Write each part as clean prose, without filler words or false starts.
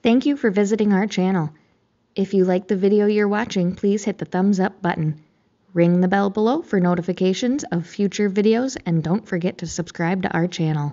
Thank you for visiting our channel. If you like the video you're watching, please hit the thumbs up button. Ring the bell below for notifications of future videos and don't forget to subscribe to our channel.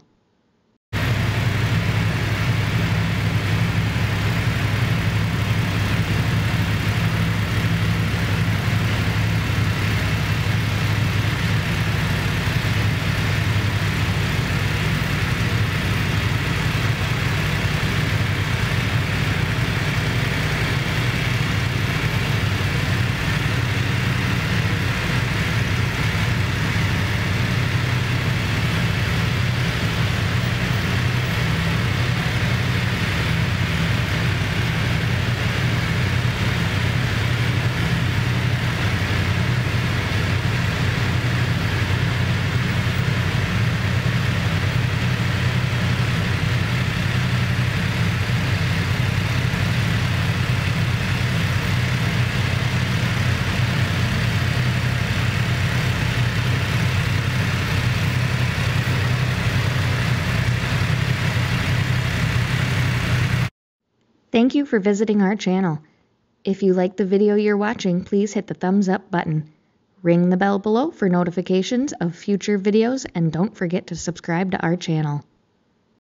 Thank you for visiting our channel. If you like the video you're watching, please hit the thumbs up button. Ring the bell below for notifications of future videos and don't forget to subscribe to our channel.